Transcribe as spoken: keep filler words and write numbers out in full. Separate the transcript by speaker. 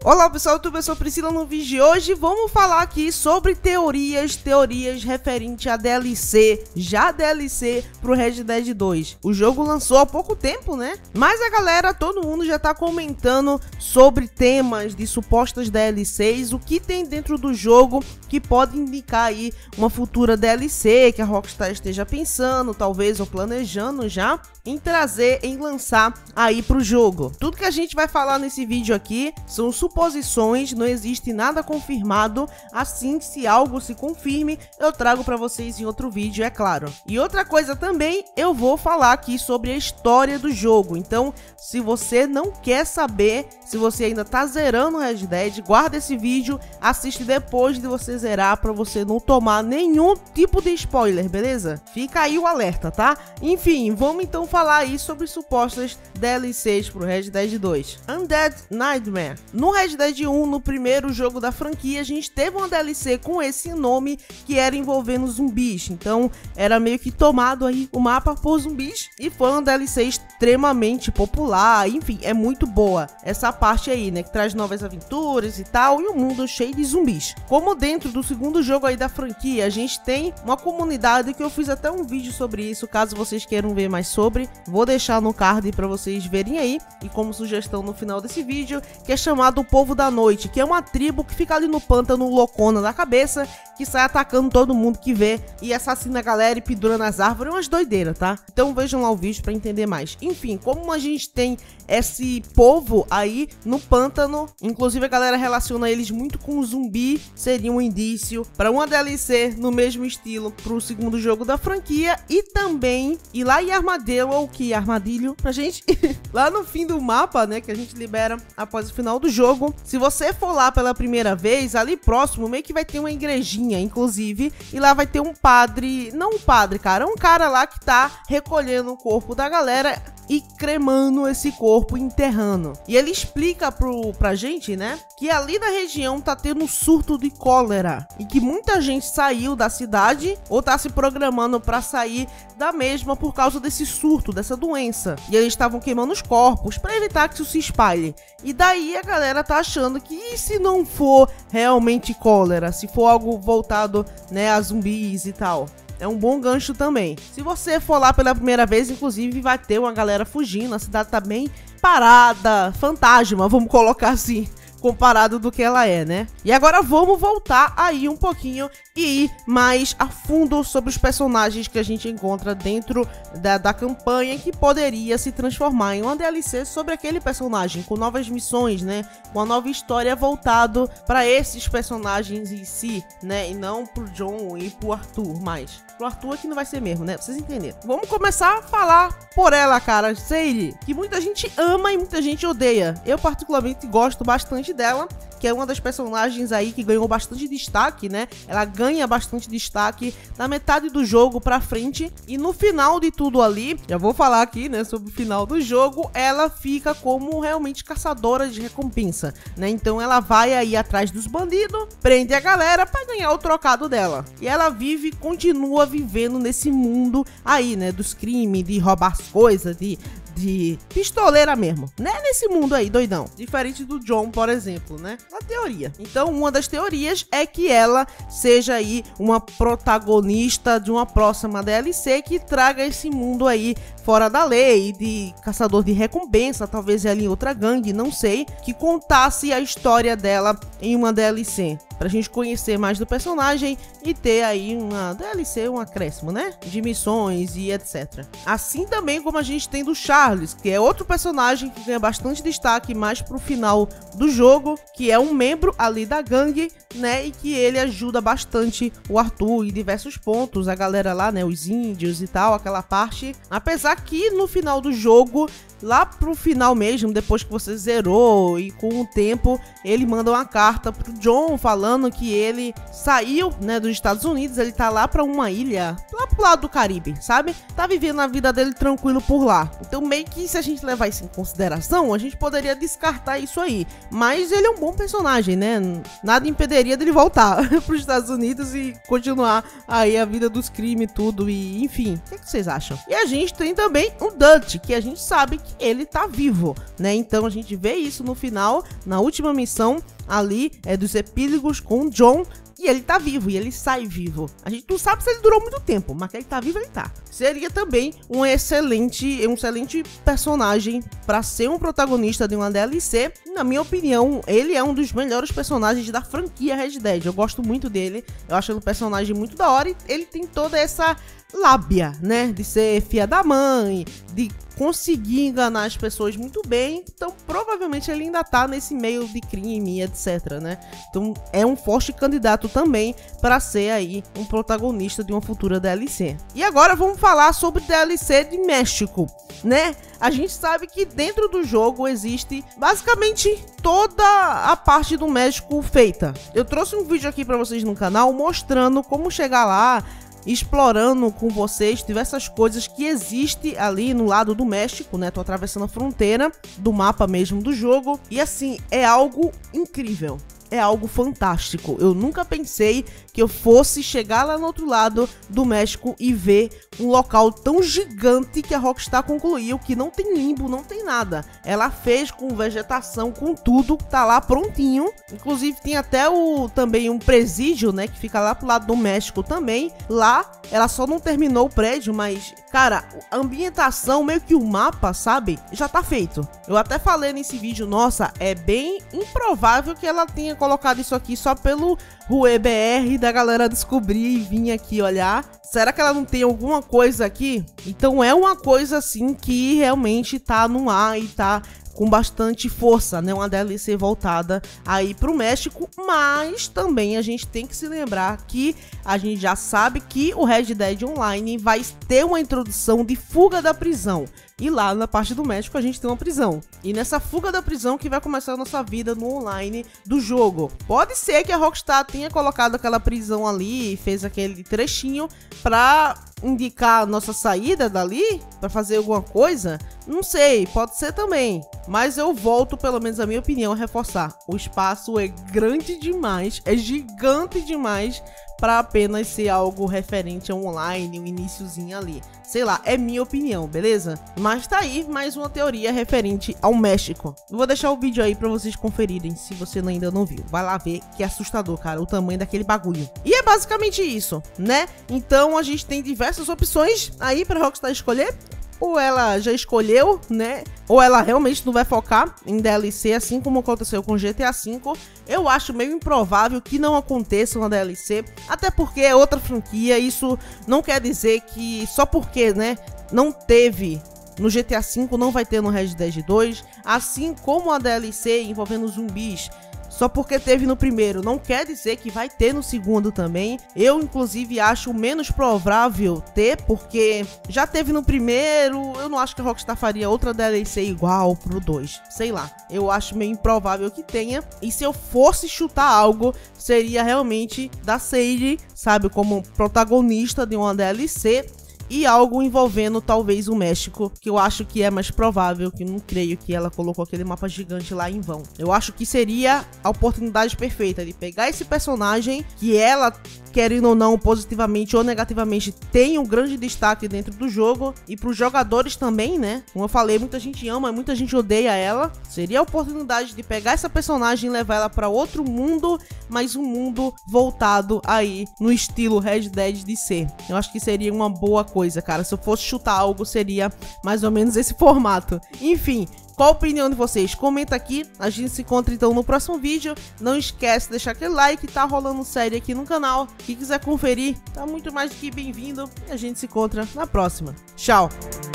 Speaker 1: Olá pessoal, eu sou a Priscila. No vídeo de hoje vamos falar aqui sobre teorias, teorias referente a D L C, já D L C pro Red Dead dois. O jogo lançou há pouco tempo, né? Mas a galera, todo mundo já tá comentando sobre temas de supostas D L Cs, o que tem dentro do jogo que pode indicar aí uma futura D L C que a Rockstar esteja pensando, talvez, ou planejando já em trazer, em lançar aí pro jogo. Tudo que a gente vai falar nesse vídeo aqui são suposições, não existe nada confirmado. Assim, se algo se confirme, eu trago para vocês em outro vídeo, é claro. E outra coisa também, eu vou falar aqui sobre a história do jogo. Então, se você não quer saber, se você ainda tá zerando o Red Dead, guarda esse vídeo, assiste depois de você zerar para você não tomar nenhum tipo de spoiler, beleza? Fica aí o alerta, tá? Enfim, vamos então falar aí sobre supostas D L Cs pro Red Dead dois. Undead Nightmare. No Red Dead um, no primeiro jogo da franquia, a gente teve uma D L C com esse nome que era envolvendo zumbis. Então, era meio que tomado aí o mapa por zumbis e foi uma D L C extremamente popular. Enfim, é muito boa essa parte aí, né? Que traz novas aventuras e tal, e um mundo cheio de zumbis. Como dentro do segundo jogo aí da franquia, a gente tem uma comunidade que eu fiz até um vídeo sobre isso, caso vocês queiram ver mais sobre. Vou deixar no card para vocês verem aí, e como sugestão no final desse vídeo, que é chamado o Povo da Noite, que é uma tribo que fica ali no pântano loucona da cabeça, que sai atacando todo mundo que vê e assassina a galera e pendura nas árvores, umas doideiras, tá? Então vejam lá o vídeo para entender mais. Enfim, como a gente tem esse povo aí no pântano, inclusive a galera relaciona eles muito com o zumbi, seria um indício para uma D L C no mesmo estilo pro segundo jogo da franquia. E também, e lá em Armadillo, ou que Armadilho, pra gente, lá no fim do mapa, né, que a gente libera após o final do jogo, se você for lá pela primeira vez, ali próximo, meio que vai ter uma igrejinha, inclusive, e lá vai ter um padre, não um padre, cara, um cara lá que tá recolhendo o corpo da galera e cremando esse corpo, enterrando. E ele explica pro, pra gente, né, que ali na região tá tendo um surto de cólera e que muita gente saiu da cidade ou tá se programando pra sair da mesma por causa desse surto, dessa doença. E eles estavam queimando os corpos pra evitar que isso se espalhe. E daí a galera tá achando que e se não for realmente cólera, se for algo voltado, né, a zumbis e tal. É um bom gancho também. Se você for lá pela primeira vez, inclusive, vai ter uma galera fugindo. A cidade tá bem parada, fantasma, vamos colocar assim, comparado do que ela é, né? E agora vamos voltar aí um pouquinho e ir mais a fundo sobre os personagens que a gente encontra dentro da, da campanha, que poderia se transformar em uma D L C sobre aquele personagem, com novas missões, né? Com uma nova história voltado para esses personagens em si, né? E não pro John e pro Arthur mais. Pro Arthur aqui não vai ser mesmo, né? Pra vocês entenderem. Vamos começar a falar por ela, cara, Sadie, que muita gente ama e muita gente odeia. Eu particularmente gosto bastante dela, que é uma das personagens aí que ganhou bastante destaque, né? Ela ganha bastante destaque da metade do jogo pra frente, e no final de tudo ali, já vou falar aqui, né, sobre o final do jogo, ela fica como realmente caçadora de recompensa, né? Então ela vai aí atrás dos bandidos, prende a galera pra ganhar o trocado dela. E ela vive, continua vivendo nesse mundo aí, né, dos crimes, de roubar as coisas, de... de pistoleira mesmo, né? Nesse mundo aí, doidão. Diferente do John, por exemplo, né? Na teoria. Então, uma das teorias é que ela seja aí uma protagonista de uma próxima D L C que traga esse mundo aí fora da lei, de caçador de recompensa, talvez ela em outra gangue, não sei, que contasse a história dela em uma D L C, pra gente conhecer mais do personagem e ter aí uma D L C, um acréscimo, né? De missões e etcétera. Assim também como a gente tem do Charles, que é outro personagem que ganha bastante destaque mais pro final do jogo, que é um membro ali da gangue, né? E que ele ajuda bastante o Arthur em diversos pontos, a galera lá, né? Os índios e tal, aquela parte. Apesar que no final do jogo, lá pro final mesmo, depois que você zerou e com o tempo, ele manda uma carta pro John falando que ele saiu, né, dos Estados Unidos, ele tá lá pra uma ilha, lá pro lado do Caribe, sabe? Tá vivendo a vida dele tranquilo por lá. Então meio que se a gente levar isso em consideração, a gente poderia descartar isso aí. Mas ele é um bom personagem, né? Nada impediria deveria dele voltar pros Estados Unidos e continuar aí a vida dos crimes e tudo, e enfim, o que, que vocês acham? E a gente tem também o Dutch, que a gente sabe que ele tá vivo, né? Então a gente vê isso no final, na última missão ali, é dos epílogos com o John, e ele tá vivo, e ele sai vivo. A gente não sabe se ele durou muito tempo, mas que ele tá vivo, ele tá. Seria também um excelente, um excelente personagem para ser um protagonista de uma D L C. Na minha opinião, ele é um dos melhores personagens da franquia Red Dead. Eu gosto muito dele, eu acho ele um personagem muito da hora, e ele tem toda essa lábia, né, de ser filha da mãe, de conseguir enganar as pessoas muito bem. Então provavelmente ele ainda tá nesse meio de crime, etc, né? Então é um forte candidato também para ser aí um protagonista de uma futura D L C. E agora vamos falar sobre D L C de México, né? A gente sabe que dentro do jogo existe basicamente toda a parte do México feita. Eu trouxe um vídeo aqui para vocês no canal mostrando como chegar lá, explorando com vocês diversas coisas que existem ali no lado do México, né? Tô atravessando a fronteira do mapa mesmo do jogo, e assim, é algo incrível. É algo fantástico. Eu nunca pensei que eu fosse chegar lá no outro lado do México e ver um local tão gigante que a Rockstar concluiu que não tem limbo, não tem nada. Ela fez com vegetação, com tudo, tá lá prontinho. Inclusive tem até o também um presídio, né, que fica lá pro lado do México também. Lá ela só não terminou o prédio, mas cara, a ambientação, meio que o mapa, sabe, já tá feito. Eu até falei nesse vídeo, nossa, é bem improvável que ela tenha colocado isso aqui só pelo Rue B R da galera descobrir e vir aqui olhar. Será que ela não tem alguma coisa aqui? Então é uma coisa assim que realmente tá no ar e tá com bastante força, né? Uma D L C voltada aí pro México, mas também a gente tem que se lembrar que a gente já sabe que o Red Dead Online vai ter uma introdução de fuga da prisão. E lá na parte do México a gente tem uma prisão. E nessa fuga da prisão que vai começar a nossa vida no online do jogo. Pode ser que a Rockstar tenha colocado aquela prisão ali e fez aquele trechinho pra indicar a nossa saída dali, pra fazer alguma coisa. Não sei, pode ser também. Mas eu volto, pelo menos a minha opinião, a reforçar. O espaço é grande demais, é gigante demais para apenas ser algo referente ao online, um iniciozinho ali. Sei lá, é minha opinião, beleza? Mas tá aí mais uma teoria referente ao México. Eu vou deixar o vídeo aí pra vocês conferirem, se você ainda não viu. Vai lá ver, que é assustador, cara, o tamanho daquele bagulho. E é basicamente isso, né? Então a gente tem diversas opções aí pra Rockstar escolher. Ou ela já escolheu, né? Ou ela realmente não vai focar em D L C, assim como aconteceu com G T A cinco. Eu acho meio improvável que não aconteça uma D L C, até porque é outra franquia. Isso não quer dizer que só porque, né, não teve no G T A cinco, não vai ter no Red Dead dois. Assim como a D L C envolvendo zumbis, só porque teve no primeiro, não quer dizer que vai ter no segundo também. Eu, inclusive, acho menos provável ter, porque já teve no primeiro. Eu não acho que a Rockstar faria outra D L C igual pro dois. Sei lá, eu acho meio improvável que tenha. E se eu fosse chutar algo, seria realmente da Sadie, sabe, como protagonista de uma D L C. E algo envolvendo talvez o México, que eu acho que é mais provável, que não creio que ela colocou aquele mapa gigante lá em vão. Eu acho que seria a oportunidade perfeita de pegar esse personagem, que ela, querendo ou não, positivamente ou negativamente, tem um grande destaque dentro do jogo, e para os jogadores também, né? Como eu falei, muita gente ama, muita gente odeia ela. Seria a oportunidade de pegar essa personagem e levar ela para outro mundo, mas um mundo voltado aí no estilo Red Dead de ser. Eu acho que seria uma boa coisa, cara. Se eu fosse chutar algo, seria mais ou menos esse formato. Enfim, qual a opinião de vocês? Comenta aqui. A gente se encontra então no próximo vídeo. Não esquece de deixar aquele like. Tá rolando série aqui no canal. Quem quiser conferir, tá muito mais do que bem-vindo. E a gente se encontra na próxima. Tchau!